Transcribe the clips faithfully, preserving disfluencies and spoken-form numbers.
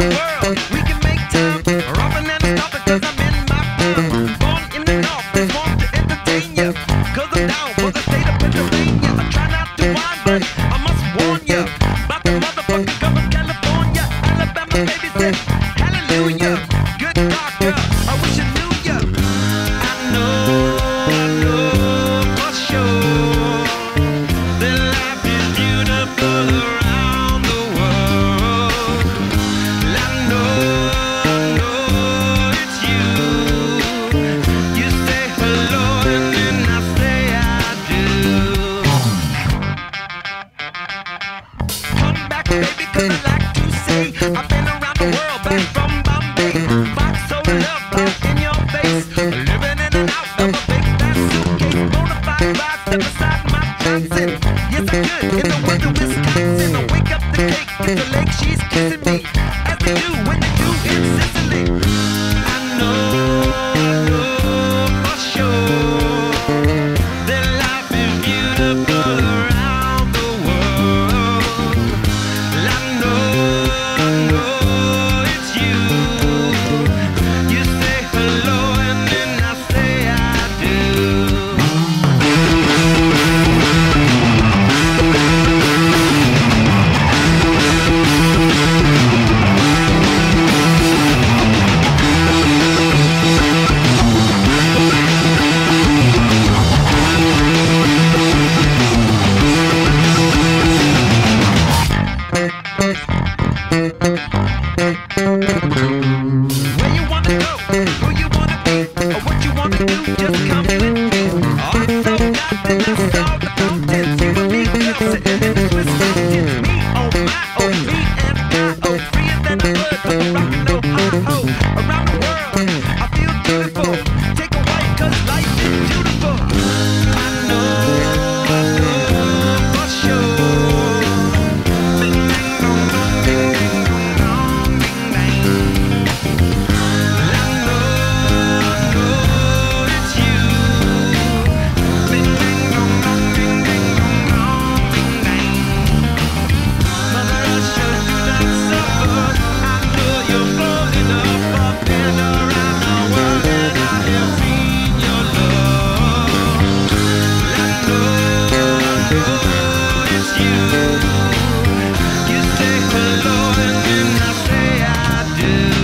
the world. We can make time, robbing and stopping, cause I'm in my prime. Born in the north, just want to entertain ya, cause I'm down for the state of Pennsylvania. I try not to whine, but I must warn ya about the motherfucking gulf of California. Alabama baby said, hallelujah. Good God, girl, I wish I knew ya. I know, I know for sure that life is beautiful around the world. I know, I know it's you. You say hello and then I say I do. Come back, baby, cause I like to say I've been around the world, back from Bombay. Fox so love right in your face, living in and out of a big fat suitcase. Bonafide ride, step aside my Johnson. Yes, I could in the winter Wisconsin. I wake up the cake, kiss the lake, she's kissing me, as they do when they do in Sicily. I know, I know for sure that life is beautiful around the world. I know, I know it's you. You say hello and then I say I do. Where you wanna go, who you wanna be, or what you wanna do, just come with me. All it's so nothing, that's all the contents. You and me, we're sitting in the Swiss mountains. Me, oh my, oh me and I, oh freer than a bird, cause I'm rockin' Ohio. Around the world, I feel beautiful. Take a white, cause life is beautiful. I know, I know for sure. Ding ding dong dong, ding ding dong dong, ding dang. I know, I know it's you. Ding ding dong dong, ding ding dong dong, ding dang. Mother Russia, do not suffer. I know you're floating up, up and around the world, and I have seen your love. I know, I know it's you. You say hello and then I say I do.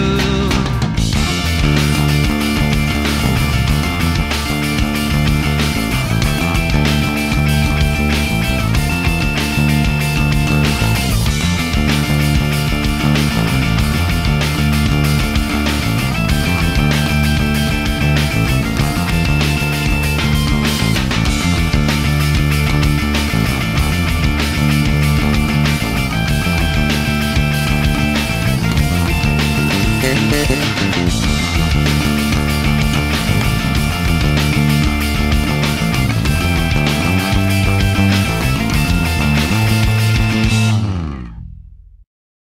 Thank you.